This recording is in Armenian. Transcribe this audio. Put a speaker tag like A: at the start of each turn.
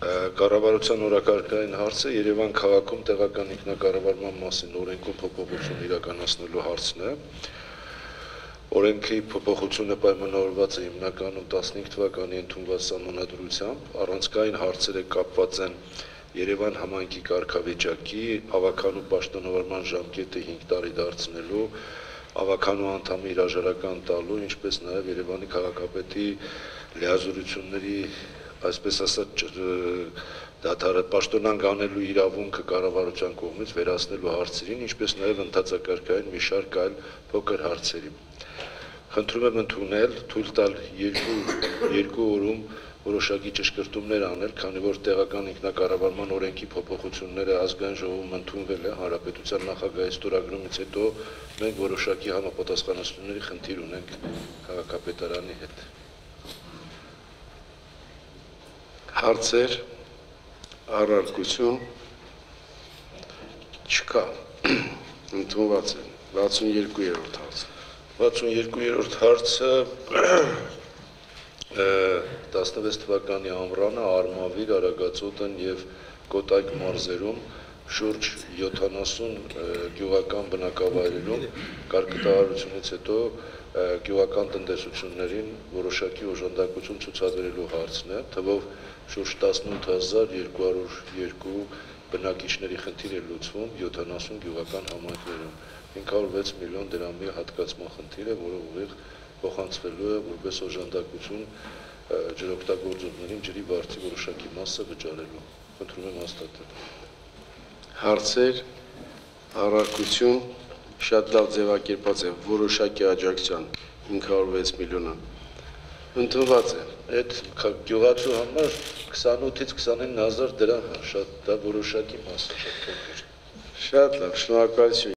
A: Կառավարության օրակարգային հարցը Երևան քաղաքում տեղական ինքնակառավարման մասին օրենքում փոփոխություն իրականացնելու հարցն է։ Օրենքի փոփոխությունը պայմանավորված է հիմնականում 15 թվականի ընդունված սահմանադրությամբ, առանցքային հարցերը կապված են Երևան համայնքի կարգավիճակի, ավականու պաշտոնավարման ժամկետը 5 տարի դարձնելու, ավականու անդամի հրաժարական տալու, ինչպես նաև Երևանի քաղաքապետի լիազորությունների, այսպես ասած, պաշտոնանկ անելու իրավունքը կառավարության կողմից վերացնելու հարցերին, ինչպես նաև ընդհանրակարգային մի շարք այլ փոքր հարցերի։ Խնդրում եմ ընդունել, թույլ տալ երկու օրում որոշակի ճշգրտումներ անել, քանի որ տեղական ինքնակառավարման օրենքի փոփոխությունները ազգային ժողովում ընդունվել է հանրապետության նախագահի ստորագրումից հետո մենք որոշակի համապատասխանությունների խնդիր ունենք քաղաքապետարանի հետ։
B: Հարցեր, առարկություն չկա, ընդունված է 62-րդ հարցը։
A: 62-րդ հարցը 16 թվականի ամռանը Արմավիր, Արագածոտն և Կոտայք մարզերում շուրջ 70 գյուղական բնակավայրերում կարգտահարությունից հետո գյուղական տնտեսություններին որոշակի օժանդակություն ցուցաբերելու հարցն է, թվով շուրջ 18202 բնակիչների խնդիր է լուծվում 70 գյուղական համայնքներում, 506 միլիոն դրամի հատկացման խնդիր է, որը ուղիղ փոխանցվելու է որպես օժանդակություն ջրօգտագործողներին ջրի վարձի որոշակի մասը վճարելու։ Խնդրում եմ հաստատել։
B: Հարցեր, առարկություն, շատ լավ ձևակերպված է որոշակի աջակցության 506 միլիոնը ընդունված է։
A: Այդ գյուղացու համար 28-ից 29 հազար դրամ, շատ դա որոշակի մաս է, շատ փոքր։
B: Շատ լավ, շնորհակալություն։